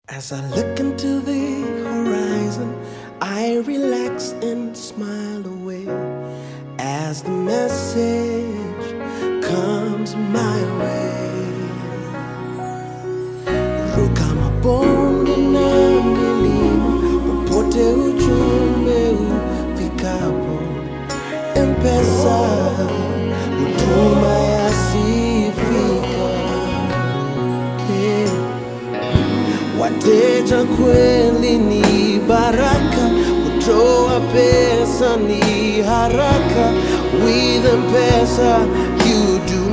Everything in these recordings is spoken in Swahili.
As I look into the horizon, I relax and smile away as the message comes my way. Ruka mabonde na milima, popote ujumbe ufikapo. M-Pesa, huduma yasifika. Wateja kweli ni baraka, kutoa pesa ni haraka. With M-Pesa you do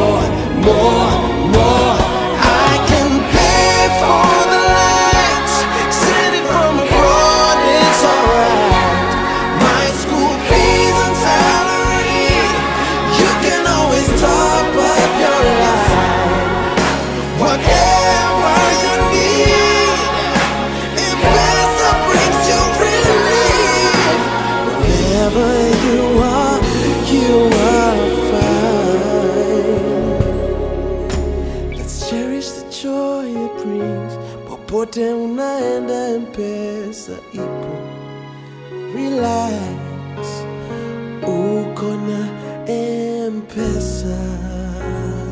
more. I can pay for the lights, send it from abroad, it's alright. My school fees and salary, you can always top up your life. Whatever you need, M-Pesa brings you relief. Wherever you are fine. Let's cherish the joy it brings. Popote unaenda, M-Pesa ipo. Relax, uko na M-Pesa.